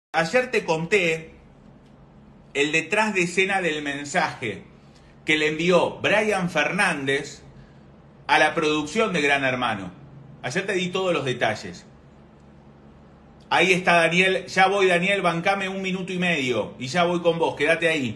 Ayer te conté el detrás de escena del mensaje que le envió Brian Fernández a la producción de Gran Hermano. Ayer te di todos los detalles. Ahí está Daniel. Ya voy, Daniel, bancame 1 minuto y medio y ya voy con vos, quédate ahí.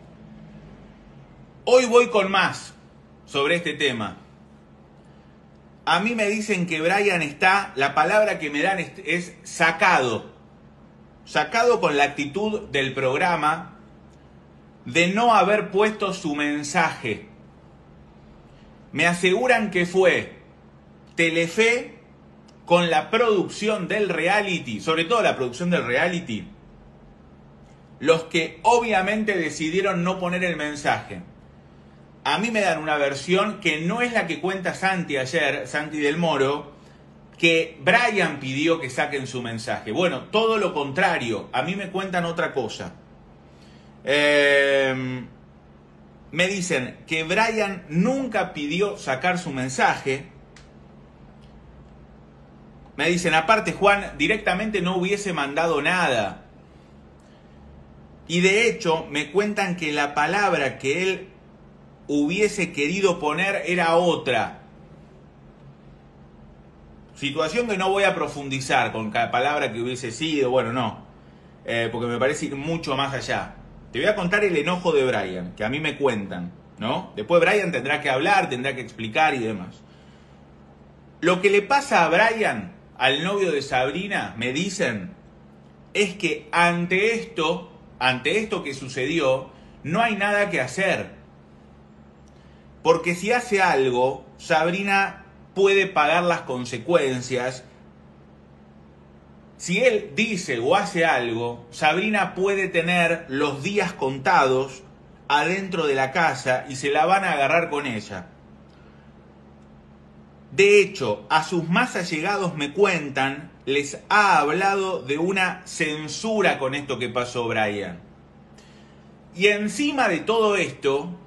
Hoy voy con más sobre este tema. A mí me dicen que Brian está, la palabra que me dan es sacado. Sacado con la actitud del programa de no haber puesto su mensaje. Me aseguran que fue Telefe con la producción del reality, sobre todo la producción del reality, los que obviamente decidieron no poner el mensaje. A mí me dan una versión que no es la que cuenta Santi ayer, Santi del Moro, que Brian pidió que saquen su mensaje. Bueno, todo lo contrario, a mí me cuentan otra cosa. Me dicen que Brian nunca pidió sacar su mensaje. Me dicen, aparte Juan, directamente no hubiese mandado nada. Y de hecho, me cuentan que la palabra que él hubiese querido poner era otra. Situación que no voy a profundizar con cada palabra que hubiese sido, bueno, no, porque me parece ir mucho más allá. Te voy a contar el enojo de Brian, que a mí me cuentan, ¿no? Después Brian tendrá que hablar, tendrá que explicar y demás. Lo que le pasa a Brian, al novio de Sabrina, me dicen, es que ante esto que sucedió, no hay nada que hacer. Porque si hace algo, Sabrina puede pagar las consecuencias. Si él dice o hace algo, Sabrina puede tener los días contados adentro de la casa y se la van a agarrar con ella. De hecho, a sus más allegados me cuentan, les ha hablado de una censura con esto que pasó Brian. Y encima de todo esto,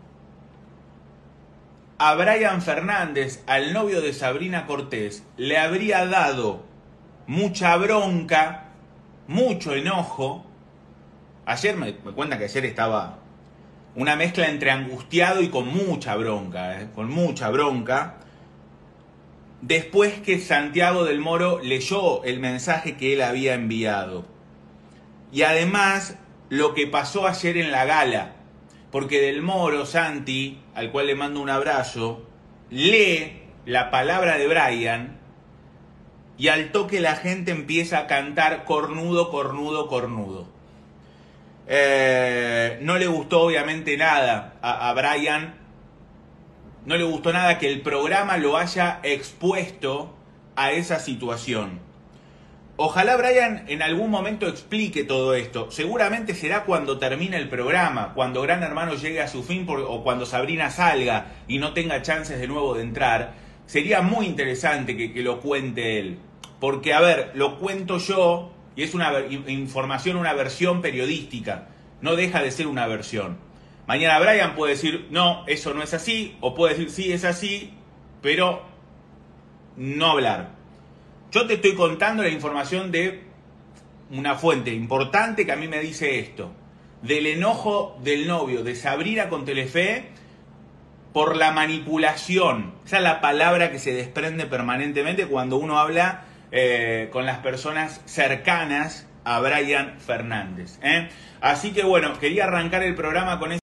a Brian Fernández, al novio de Sabrina Cortés, le habría dado mucha bronca, mucho enojo. Ayer me cuentan que ayer estaba una mezcla entre angustiado y con mucha bronca, con mucha bronca. Después que Santiago del Moro leyó el mensaje que él había enviado. Y además lo que pasó ayer en la gala. Porque Del Moro, Santi, al cual le mando un abrazo, lee la palabra de Brian y al toque la gente empieza a cantar cornudo, cornudo, cornudo. No le gustó obviamente nada a Brian, no le gustó nada que el programa lo haya expuesto a esa situación. Ojalá Brian en algún momento explique todo esto. Seguramente será cuando termine el programa, cuando Gran Hermano llegue a su fin o cuando Sabrina salga y no tenga chances de nuevo de entrar. Sería muy interesante que lo cuente él. Porque, a ver, lo cuento yo y es una información, una versión periodística. No deja de ser una versión. Mañana Brian puede decir, no, eso no es así. O puede decir, sí, es así, pero no hablar. Yo te estoy contando la información de una fuente importante que a mí me dice esto. Del enojo del novio de Sabrina con Telefe por la manipulación. Esa es la palabra que se desprende permanentemente cuando uno habla con las personas cercanas a Brian Fernández. Así que bueno, quería arrancar el programa con